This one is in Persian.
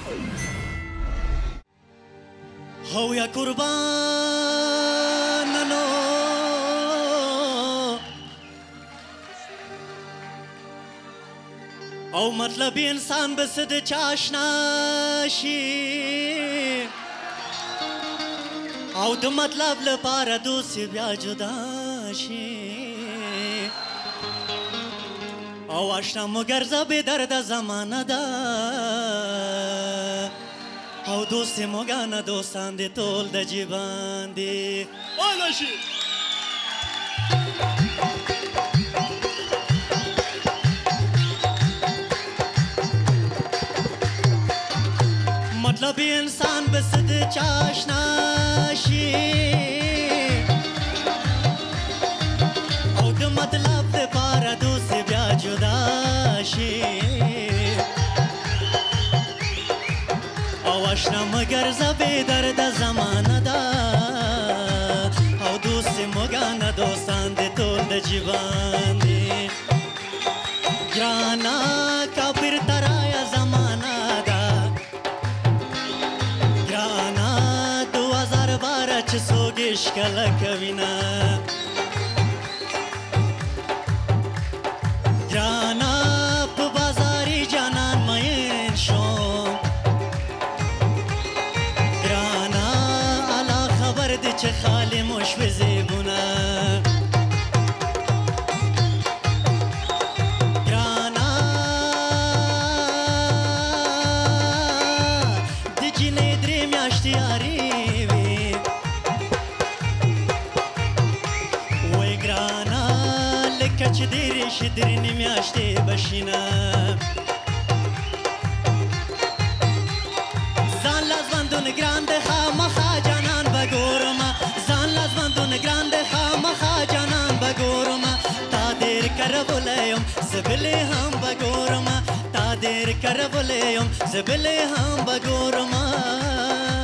هو يا قربانانو او مطلب انسان بس د چاشنا شي او د مطلب لپاره دوسی بیا جدا شي او آشنا مو ګرځه بې درده زمانه ده او دوستي مو ګانه دوستان دي ټول د جیبان دي والا شي مطلب انسان بس د چاشنا شي او د مطلب لپاره دوستي بیا جدا شي او آشنا مگر زبې درد زمانه ده او دوستي موګانه دوستان دي ټول د جیبان دي ګرانا کافر ترایا زمانه ده ګرانا 2012 چې څوک ښکلا کوي نه ګرانا په بازاري جانان مین شوم چه خالی مشو زیبونه گرانا دی جینه دری میاشتی یاری وی وی گرانا لکه چه دیریش درینی میاشتی بشینه زان لازمندون گرانده خامخا جانان بگورم زان لازمندون گرانده خامخا جانان بگورم تا دیر کربولیم زبلی هم بگورم تا دیر کربولیم زبلی هم بگورم